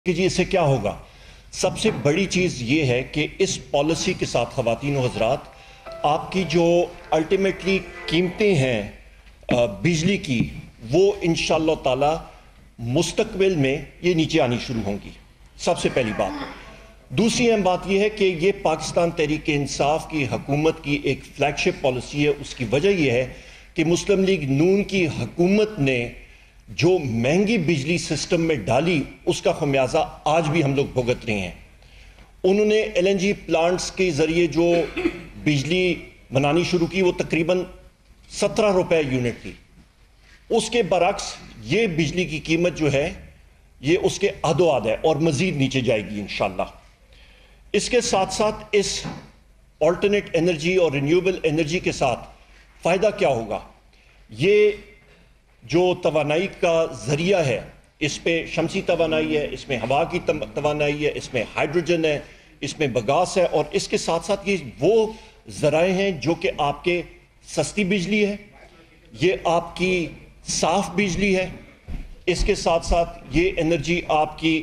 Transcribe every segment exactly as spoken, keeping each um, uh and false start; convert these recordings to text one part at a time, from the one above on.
کہ جی اس سے کیا ہوگا؟ سب سے بڑی چیز یہ ہے کہ اس پالیسی کے ساتھ خواتین و حضرات آپ کی جو الٹیمیٹلی قیمتیں ہیں بجلی کی وہ انشاءاللہ تعالی مستقبل میں یہ نیچے آنی شروع ہوں گی. سب سے پہلی بات. دوسری اہم بات یہ ہے کہ یہ پاکستان تحریک انصاف کی حکومت کی ایک فلیگ شپ پالیسی ہے. اس کی وجہ یہ ہے کہ مسلم لیگ نون کی حکومت نے جو مہنگی بجلی سسٹم میں ڈالی اس کا خمیازہ آج بھی ہم لوگ بھگت رہے ہیں. انہوں نے ایل این جی پلانٹس کے ذریعے جو بجلی بنانی شروع کی وہ تقریباً سترہ روپے یونٹ تھی. اس کے برعکس یہ بجلی کی قیمت جو ہے یہ اس کے ادو آدھ ہے اور مزید نیچے جائے گی انشاءاللہ. اس کے ساتھ ساتھ اس آلٹرنیٹ انرجی اور رینیوبل انرجی کے ساتھ فائدہ کیا ہوگا؟ یہ جو توانائی کا ذریعہ ہے اس پہ شمسی توانائی ہے، اس میں ہوا کی توانائی ہے، اس میں ہائیڈروجن ہے، اس میں بگاس ہے، اور اس کے ساتھ ساتھ یہ وہ ذرائع ہیں جو کہ آپ کے سستی بجلی ہے، یہ آپ کی صاف بجلی ہے. اس کے ساتھ ساتھ یہ انرجی آپ کی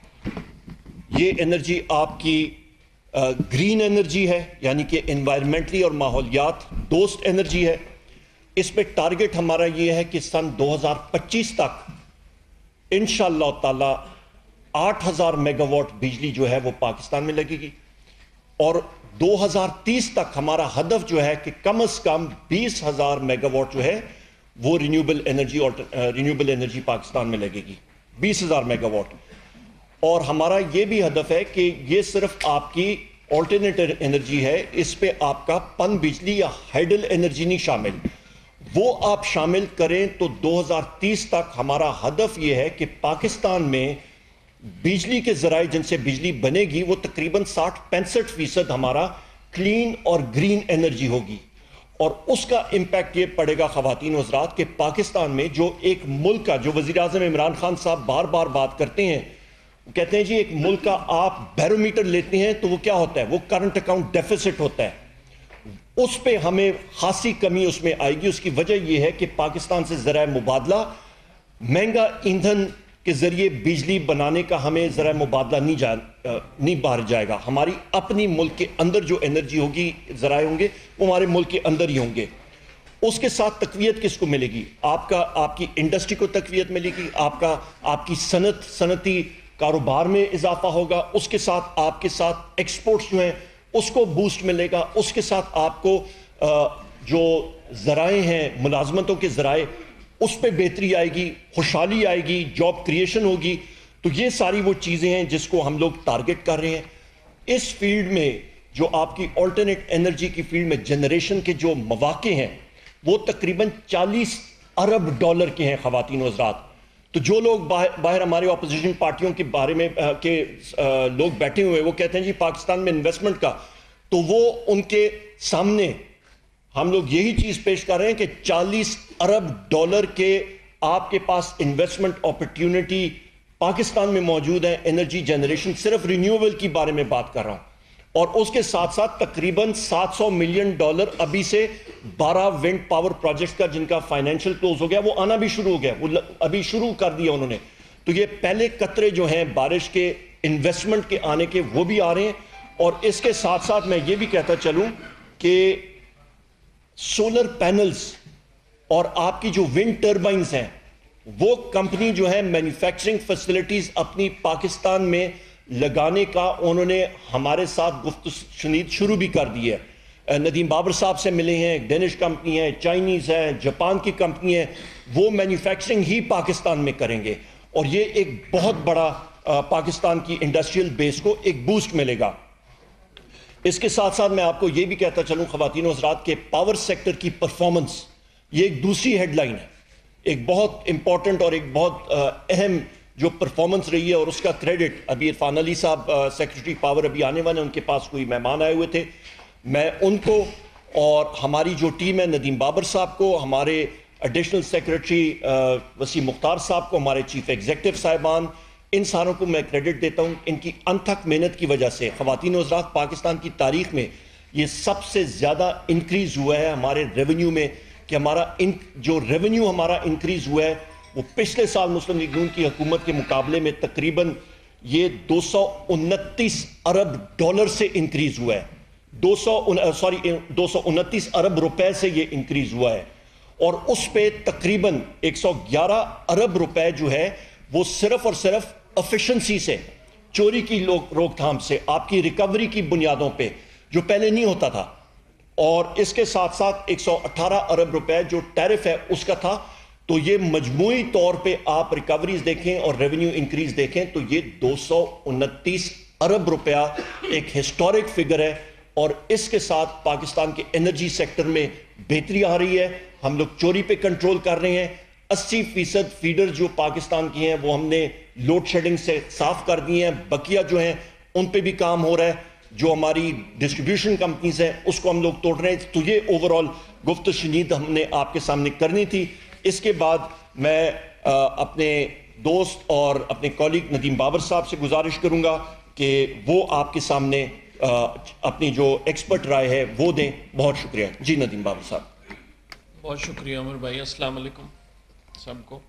یہ انرجی آپ کی گرین انرجی ہے، یعنی کہ انوائرمنٹلی اور ماحولیات دوست انرجی ہے. اس پہ ٹارگٹ ہمارا یہ ہے کہ سن دو ہزار پچیس تک انشاءاللہ تعالی آٹھ ہزار میگا واٹ بجلی جو ہے وہ پاکستان میں لگے گی، اور دو ہزار تیس تک ہمارا ہدف جو ہے کہ کم از کم بیس ہزار میگا واٹ جو ہے وہ renewable energy renewable energy Pakistan میں لگے گی، بیس ہزار میگا واٹ. اور ہمارا یہ بھی ہدف ہے کہ یہ صرف آپ کی آلٹرنیٹو انرجی ہے، اس پہ آپ کا پن بجلی یا ہائیڈل انرجی نہیں شامل. وہ آپ شامل کریں تو دو ہزار تیس تک ہمارا ہدف یہ ہے کہ پاکستان میں بجلی کے ذرائع جن سے بجلی بنے گی وہ تقریباً ساٹھ پینسٹھ فیصد ہمارا کلین اور گرین انرجی ہوگی. اور اس کا امپیکٹ یہ پڑے گا خواتین و حضرات کہ پاکستان میں جو ایک ملک کا جو وزیر اعظم عمران خان صاحب بار بار بات کرتے ہیں، وہ کہتے ہیں جی ایک ملک کا آپ بیرومیٹر لیتے ہیں تو وہ کیا ہوتا ہے؟ وہ کرنٹ اکاؤنٹ ڈیفیسٹ ہوتا ہے. اس پہ ہمیں خاصی کمی اس میں آئے گی. اس کی وجہ یہ ہے کہ پاکستان سے ذرائع مبادلہ مہنگا ایندھن کے ذریعے بجلی بنانے کا ہمیں ذرائع مبادلہ نہیں جا نہیں باہر جائے گا. ہماری اپنی ملک کے اندر جو انرجی ہوگی، ذرائع ہوں گے، وہ ہمارے ملک کے اندر ہی ہوں گے. اس کے ساتھ تقویت کس کو ملے گی؟ آپ کا آپ کی انڈسٹری کو تقویت ملے گی، آپ کا آپ کی صنعت صنعتی کاروبار میں اضافہ ہوگا. اس کے ساتھ آپ کے ساتھ ایکسپورٹس جو ہیں اس کو بوسٹ ملے گا. اس کے ساتھ آپ کو جو ذرائع ہیں ملازمتوں کے ذرائع اس پہ بہتری آئے گی، خوشحالی آئے گی، جاب کریشن ہوگی. تو یہ ساری وہ چیزیں ہیں جس کو ہم لوگ ٹارگٹ کر رہے ہیں. اس فیلڈ میں جو آپ کی آلٹرنیٹ انرجی کی فیلڈ میں جنریشن کے جو مواقع ہیں وہ تقریباً چالیس ارب ڈالر کے ہیں خواتین و حضرات. تو جو لوگ باہر ہمارے اپوزیشن پارٹیوں کے بارے میں کے لوگ بیٹھے ہوئے وہ کہتے ہیں جی پاکستان میں انویسٹمنٹ کا، تو وہ ان کے سامنے ہم لوگ یہی چیز پیش کر رہے ہیں کہ چالیس ارب ڈالر کے آپ کے پاس انویسٹمنٹ اپرچونٹی پاکستان میں موجود ہے. انرجی جنریشن صرف رینیوبل کی بارے میں بات کر رہا ہوں. اور اس کے ساتھ ساتھ تقریباً سات سو ملین ڈالر ابھی سے بارہ ونڈ پاور پروجیکٹس کا جن کا فائنینشیل کلوز ہو گیا وہ آنا بھی شروع ہو گیا، وہ ابھی شروع کر دیا انہوں نے. تو یہ پہلے قطرے جو ہیں بارش کے انویسٹمنٹ کے آنے کے وہ بھی آ رہے ہیں. اور اس کے ساتھ ساتھ میں یہ بھی کہتا چلوں کہ سولر پینلز اور آپ کی جو ونڈ ٹربائنز ہیں وہ کمپنی جو ہے مینوفیکچرنگ فیسلٹیز اپنی پاکستان میں لگانے کا انہوں نے ہمارے ساتھ گفت شنید شروع بھی کر دی ہے. ندیم بابر صاحب سے ملے ہیں، ڈینش کمپنی ہے، چائنیز ہے، جاپان کی کمپنی ہے، وہ مینوفیکچرنگ ہی پاکستان میں کریں گے. اور یہ ایک بہت بڑا پاکستان کی انڈسٹریل بیس کو ایک بوسٹ ملے گا. اس کے ساتھ ساتھ میں آپ کو یہ بھی کہتا چلوں خواتین و حضرات کہ پاور سیکٹر کی پرفارمنس یہ ایک دوسری ہیڈ لائن ہے، ایک بہت امپورٹنٹ اور ایک بہت اہم جو پرفارمنس رہی ہے. اور اس کا کریڈٹ ابھی عرفان علی صاحب سیکرٹری پاور ابھی آنے والے ہیں، ان کے پاس کوئی مہمان آئے ہوئے تھے، میں ان کو اور ہماری جو ٹیم ہے ندیم بابر صاحب کو، ہمارے ایڈیشنل سیکرٹری وسیم مختار صاحب کو، ہمارے چیف ایگزیکٹو صاحبان، ان ساروں کو میں کریڈٹ دیتا ہوں. ان کی انتھک محنت کی وجہ سے خواتین و حضرات پاکستان کی تاریخ میں یہ سب سے زیادہ انکریز ہوا ہے ہمارے ریونیو میں، کہ ہمارا جو ریونیو ہمارا انکریز ہوا ہے وہ پچھلے سال مسلم لیگ نون کی حکومت کے مقابلے میں تقریباً یہ دو سو انتیس ارب ڈالر سے انکریز ہوا ہے، دو سو سوری دو سو انتیس ارب روپے سے یہ انکریز ہوا ہے، اور اس پہ تقریباً ایک سو گیارہ ارب روپے جو ہے وہ صرف اور صرف افیشنسی سے، چوری کی روک تھام سے، آپ کی ریکوری کی بنیادوں پہ، جو پہلے نہیں ہوتا تھا، اور اس کے ساتھ ساتھ ایک سو اٹھارہ ارب روپے جو ٹیرف ہے اس کا تھا. تو یہ مجموعی طور پہ آپ ریکوریز دیکھیں اور ریونیو انکریز دیکھیں تو یہ دو سو انتیس ارب روپیہ ایک ہسٹورک فگر ہے، اور اس کے ساتھ پاکستان کے انرجی سیکٹر میں بہتری آ رہی ہے. ہم لوگ چوری پہ کنٹرول کر رہے ہیں. اسی فیصد فیڈر جو پاکستان کی ہیں وہ ہم نے لوڈ شیڈنگ سے صاف کر دی ہیں، بقیہ جو ہیں ان پہ بھی کام ہو رہا ہے. جو ہماری ڈسٹریبیوشن کمپنیز ہیں اس کو ہم لوگ توڑ رہے ہیں. تو یہ اوورآل گفت و شنید ہم نے آپ کے سامنے کرنی تھی. اس کے بعد میں اپنے دوست اور اپنے کولیگ ندیم بابر صاحب سے گزارش کروں گا کہ وہ آپ کے سامنے اپنی جو ایکسپرٹ رائے ہے وہ دیں. بہت شکریہ. جی ندیم بابر صاحب. بہت شکریہ عمر بھائی. السلام علیکم سب کو.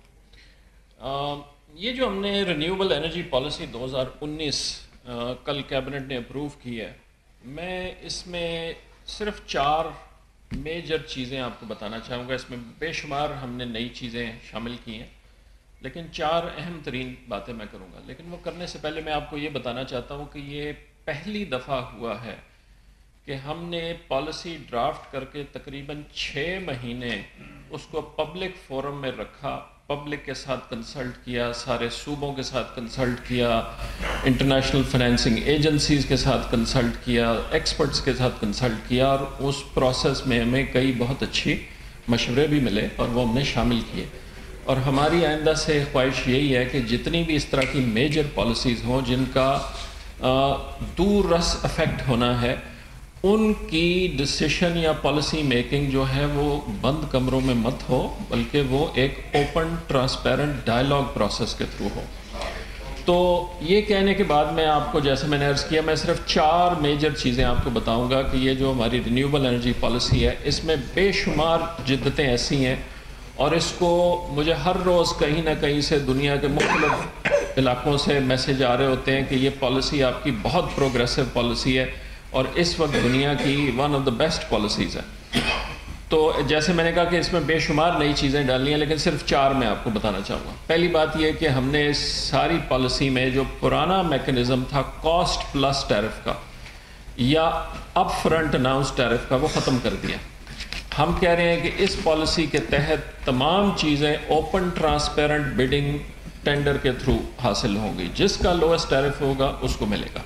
آ, یہ جو ہم نے رینیوبل انرجی پالیسی دو ہزار انیس کل کیبنٹ نے اپروو کی ہے، میں اس میں صرف چار میجر چیزیں آپ کو بتانا چاہوں گا. اس میں بے شمار ہم نے نئی چیزیں شامل کی ہیں، لیکن چار اہم ترین باتیں میں کروں گا. لیکن وہ کرنے سے پہلے میں آپ کو یہ بتانا چاہتا ہوں کہ یہ پہلی دفعہ ہوا ہے کہ ہم نے پالیسی ڈرافٹ کر کے تقریباً چھ مہینے اس کو پبلک فورم میں رکھا، پبلک کے ساتھ کنسلٹ کیا، سارے صوبوں کے ساتھ کنسلٹ کیا، انٹرنیشنل فائنینسنگ ایجنسیز کے ساتھ کنسلٹ کیا، ایکسپرٹس کے ساتھ کنسلٹ کیا، اور اس پروسیس میں ہمیں کئی بہت اچھی مشورے بھی ملے اور وہ ہم نے شامل کیے. اور ہماری آئندہ سے خواہش یہی ہے کہ جتنی بھی اس طرح کی میجر پالیسیز ہوں جن کا دور رس افیکٹ ہونا ہے، ان کی ڈسیشن یا پالیسی میکنگ جو ہے وہ بند کمروں میں مت ہو، بلکہ وہ ایک اوپن ٹرانسپیرنٹ ڈائیلاگ پروسیس کے تھرو ہو. تو یہ کہنے کے بعد میں آپ کو، جیسے میں نے عرض کیا، میں صرف چار میجر چیزیں آپ کو بتاؤں گا کہ یہ جو ہماری رینیوبل انرجی پالیسی ہے اس میں بے شمار جدتیں ایسی ہیں، اور اس کو مجھے ہر روز کہیں نہ کہیں سے دنیا کے مختلف علاقوں سے میسج آ رہے ہوتے ہیں کہ یہ پالیسی آپ کی بہت پروگریسو پالیسی ہے اور اس وقت دنیا کی one of the best policies ہے. تو جیسے میں نے کہا کہ اس میں بے شمار نئی چیزیں ڈالنی ہیں، لیکن صرف چار میں آپ کو بتانا چاہوں گا. پہلی بات یہ کہ ہم نے اس ساری پالیسی میں جو پرانا میکنزم تھا کاسٹ پلس ٹیرف کا یا اپ فرنٹ اناؤنس ٹیرف کا، وہ ختم کر دیا. ہم کہہ رہے ہیں کہ اس پالیسی کے تحت تمام چیزیں اوپن ٹرانسپیرنٹ بڈنگ ٹینڈر کے تھرو حاصل ہوں گی، جس کا لوئسٹ ٹیرف ہوگا اس کو ملے گا.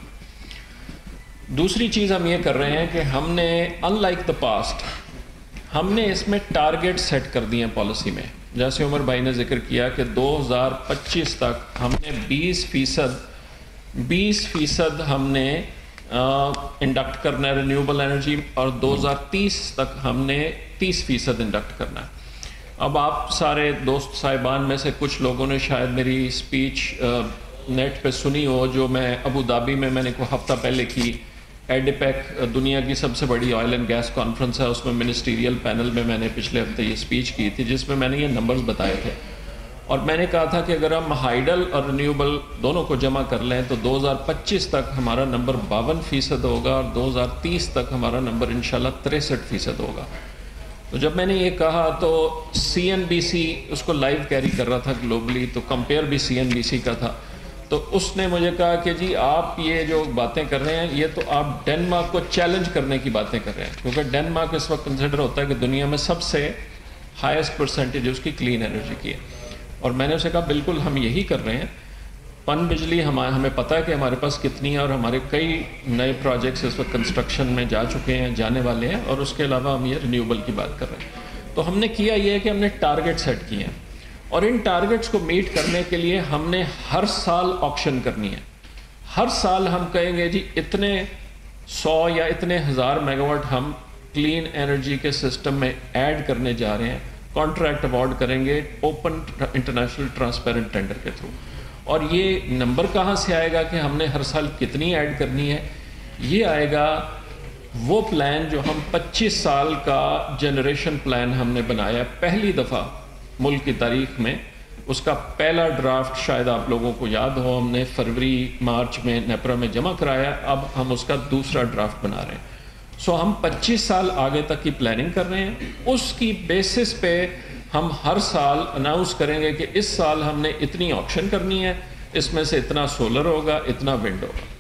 دوسری چیز ہم یہ کر رہے ہیں کہ ہم نے ان لائک دا پاسٹ ہم نے اس میں ٹارگیٹ سیٹ کر دیے ہیں پالیسی میں. جیسے عمر بھائی نے ذکر کیا کہ دو ہزار پچیس تک ہم نے بیس فیصد بیس فیصد ہم نے انڈکٹ کرنا ہے رینیوبل انرجی، اور دو ہزار تیس تک ہم نے تیس فیصد انڈکٹ کرنا ہے. اب آپ سارے دوست صاحبان میں سے کچھ لوگوں نے شاید میری اسپیچ نیٹ پہ سنی ہو، جو میں ابو دھابی میں میں نے کوئی ہفتہ پہلے کی. ایڈیپیک دنیا کی سب سے بڑی آئل اینڈ گیس کانفرنس ہے، اس میں منسٹیریل پینل میں میں نے پچھلے ہفتے یہ اسپیچ کی تھی، جس میں میں نے یہ نمبرز بتائے تھے. اور میں نے کہا تھا کہ اگر ہم ہائیڈل اور رینیوبل دونوں کو جمع کر لیں تو دو ہزار پچیس تک ہمارا نمبر باون فیصد ہوگا، اور دو ہزار تیس تک ہمارا نمبر انشاءاللہ تریسٹھ فیصد ہوگا. تو جب میں نے یہ کہا تو سی این بی سی اس کو لائیو کیری کر رہا تھا گلوبلی، تو کمپیئر بھی سی این بی سی کا تھا. تو اس نے مجھے کہا کہ جی آپ یہ جو باتیں کر رہے ہیں یہ تو آپ ڈنمارک کو چیلنج کرنے کی باتیں کر رہے ہیں، کیونکہ ڈنمارک اس وقت کنسیڈر ہوتا ہے کہ دنیا میں سب سے ہائیسٹ پرسنٹیج اس کی کلین انرجی کی ہے. اور میں نے اسے کہا بالکل ہم یہی کر رہے ہیں. پن بجلی ہمیں ہمیں پتہ ہے کہ ہمارے پاس کتنی ہے، اور ہمارے کئی نئے پروجیکٹس اس وقت کنسٹرکشن میں جا چکے ہیں، جانے والے ہیں، اور اس کے علاوہ ہم یہ رینیوبل کی بات کر رہے ہیں. تو ہم نے کیا یہ ہے کہ ہم نے ٹارگٹ سیٹ کیے ہیں، اور ان ٹارگٹس کو میٹ کرنے کے لیے ہم نے ہر سال آکشن کرنی ہے. ہر سال ہم کہیں گے جی اتنے سو یا اتنے ہزار میگا واٹ ہم کلین انرجی کے سسٹم میں ایڈ کرنے جا رہے ہیں، کانٹریکٹ اوارڈ کریں گے اوپن انٹرنیشنل ٹرانسپیرنٹ ٹینڈر کے تھرو. اور یہ نمبر کہاں سے آئے گا کہ ہم نے ہر سال کتنی ایڈ کرنی ہے؟ یہ آئے گا وہ پلان جو ہم پچیس سال کا جنریشن پلان ہم نے بنایا پہلی دفعہ ملک کی تاریخ میں. اس کا پہلا ڈرافٹ شاید آپ لوگوں کو یاد ہو ہم نے فروری مارچ میں نیپرا میں جمع کرایا، اب ہم اس کا دوسرا ڈرافٹ بنا رہے ہیں۔ سو ہم پچیس سال آگے تک کی پلاننگ کر رہے ہیں، اس کی بیسس پہ ہم ہر سال اناؤنس کریں گے کہ اس سال ہم نے اتنی آکشن کرنی ہے، اس میں سے اتنا سولر ہوگا، اتنا ونڈ ہوگا۔